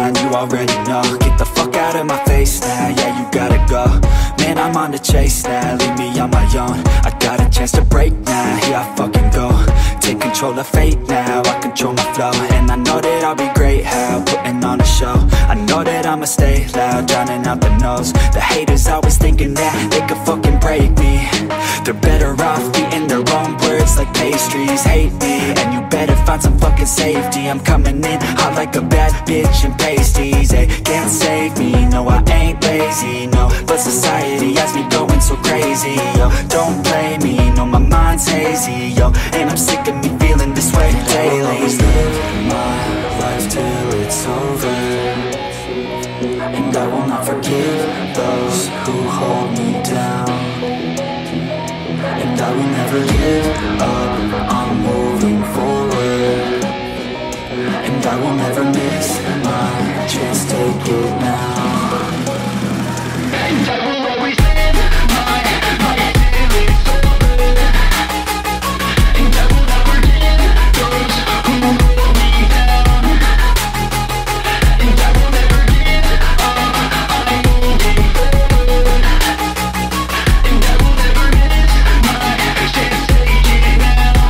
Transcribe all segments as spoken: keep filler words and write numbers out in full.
mind, you already know. Get the fuck out of my face now, yeah, you gotta go. Man, I'm on the chase now, leave me on my own. I got a chance to break now, here I fucking go. Take control of fate now, I control my flow. And I know that I'll be great, how, putting on a show. I know that I'ma stay loud, drowning out the noise. The haters always thinking that they could fucking break me. They're better off eating their own words like pastries. Hate me, and you better find some fucking safety. I'm coming in hot like a bad bitch in pasties. They can't save me, no I ain't lazy, no. But society has me going so crazy, yo. Don't blame me, no my mind's hazy, yo. And I'm sick of me feeling this way daily. I'll always live my life till it's over, and I will not forgive those who hold me down. And I will never give up, I'm moving forward. And I will never miss my chance, take it now. And I will always live my life till it's over, and I will never give those who hold me down. And I will never give up, I'm moving forward. And I will never miss my chance, take it now.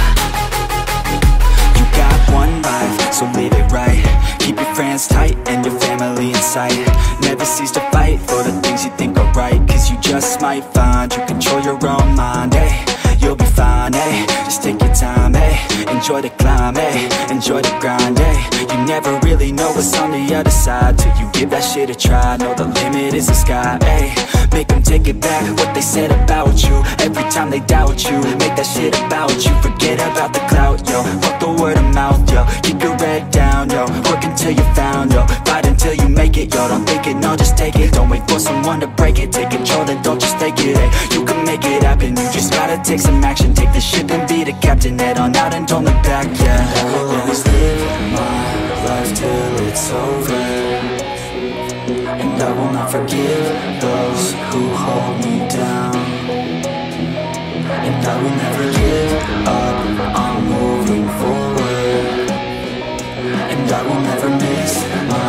You got one life, so live it right. Keep your friends tight and your family in sight. Never cease to fight for the things you think are right, cause you just might find you control your own mind, eh? You'll be fine, eh? Just take your time, eh? Enjoy the climb, eh? Enjoy the grind, eh? You never really know what's on the other side till you give that shit a try. Know the limit is the sky, eh? Make them take it back, what they said about you. Every time they doubt you, make that shit about you. Forget about the clout, yo. Fuck the word of mouth, yo. Keep your head down, yo. Work until you're found, yo. Fight until you make it, yo. Don't think it, no, just take it. Don't wait for someone to break it. Take control, then don't just take it, eh? You can make it happen, you just gotta take some action. Take the ship and be the captain. Head on out and don't look back, yeah. I will always live my life till it's over, and I will not forgive those who hold me down. And I will never give up, I'm moving forward. And I will never miss my